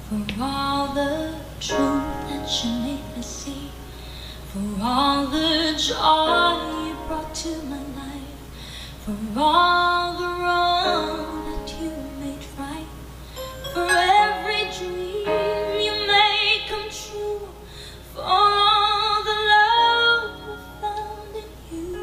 for all the truth that you made me see, for all the joy you brought to my life, for all the wrong that you made right, for every dream you made come true, for all the love we found in you.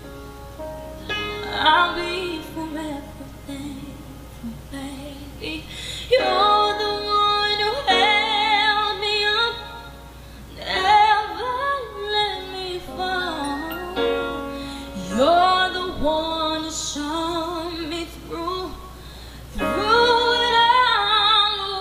I'll be forever thankful, baby. You're the one who held me up, never let me fall. You're the one who saw me through it all.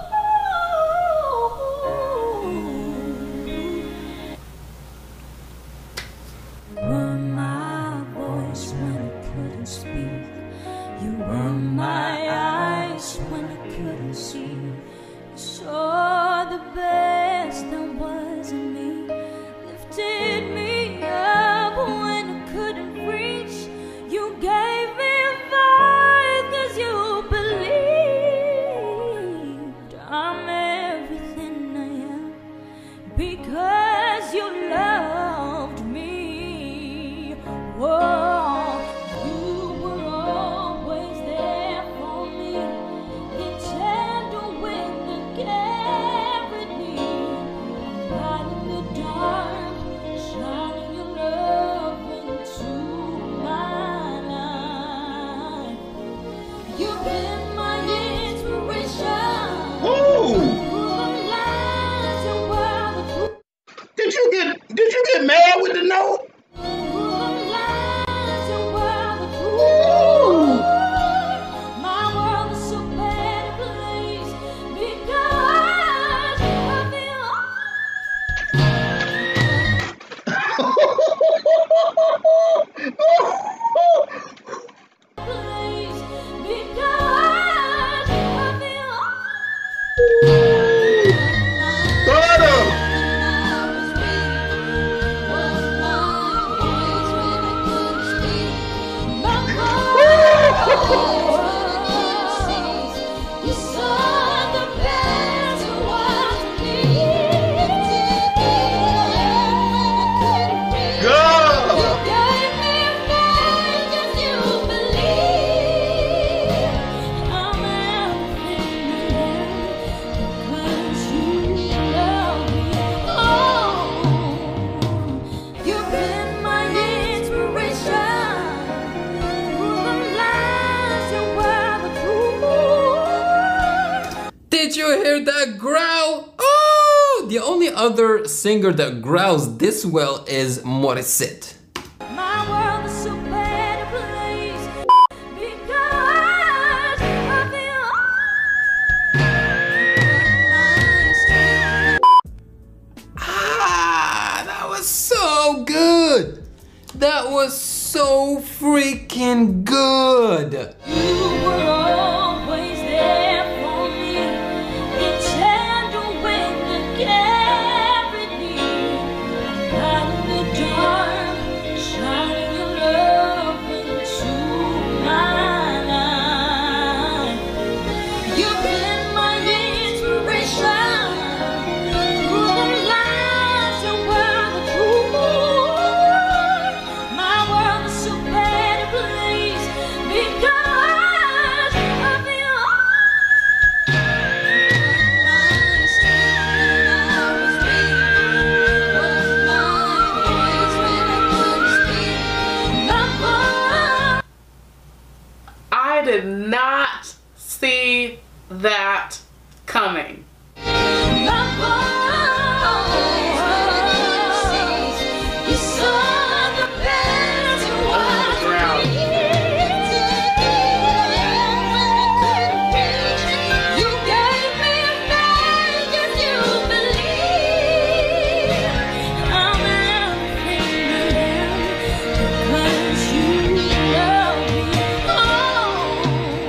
You were my voice when I couldn't speak. You were my eyes when I couldn't see. You saw the best that was in me, lifted me up when I couldn't reach. You gave me a voice 'cause you believed I'm everything I am because you loved me. Whoa, you were always there for me, the tender wind that carried me, light in the dark, shining your love into my life. You've been my inspiration. Ooh! Through the lies and were the truth. Did you get mad with the note? Through the lies and were the truth. Ooh! My world is so bad a place because of you. Place because of you. Butter! You saw the best of what me. God! You gave me a voice 'cause you believe I'm everything I am because you love me. Oh, you've been my inspiration. Through the lies and were the truth. Did you hear that growl? Oh, the only other singer that growls this well is Morissette. My world is so bad a place because of you. Ah, that was so good. That was so freaking good. You were always there for me, the tender wind that carried me, light in the dark, shining your love into my life. You've been my inspiration. Through the lies and were the truth. My world is so bad a place because of you. I did not see that coming.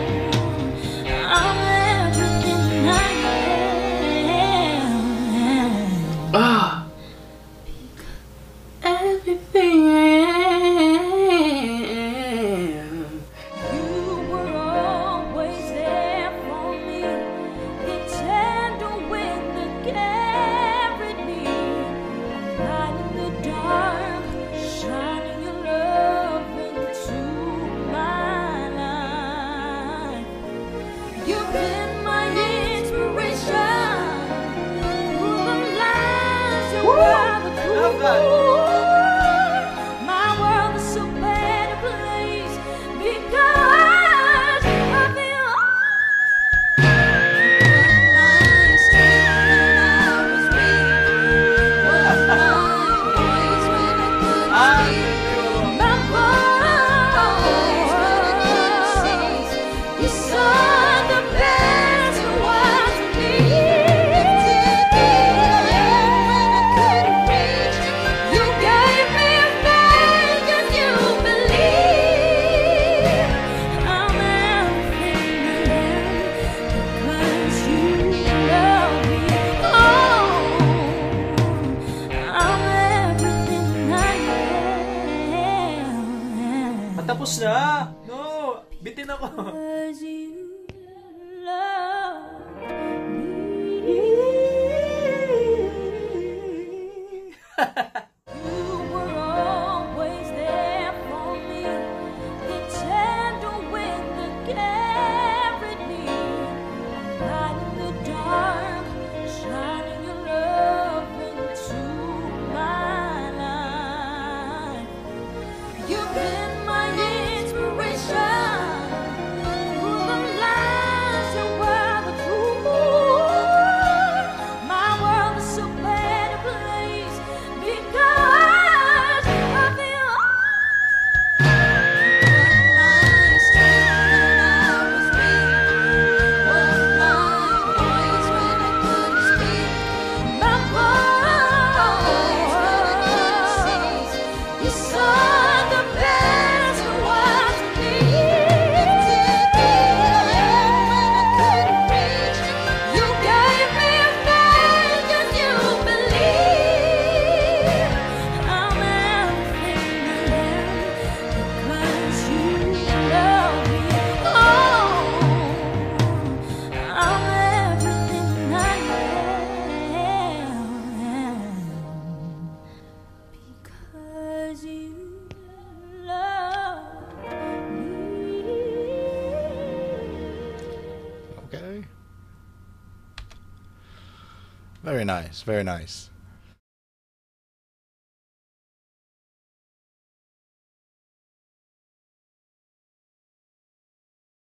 I'm everything I am. na! No! Bitin ako! Cause you love me. You were always there for me. The tender wind that carried me. Light in the dark, shining your love into my life. You've been my inspiration. Through the lies you were the truth. My world is so better place because of you. My strength when I was weak. Was my voice when I couldn't speak. My voice when I couldn't see. You saw the best of what's in me. When I couldn't reach, you gave me faith and you believe. I'm everything I am because you love me. Oh, I'm everything I am because you love me. Okay. Very nice, very nice.